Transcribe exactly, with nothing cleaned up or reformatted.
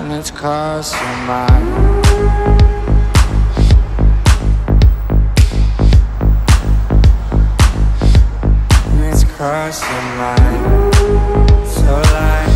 and it's crossing my mind. And it's crossing my mind. So like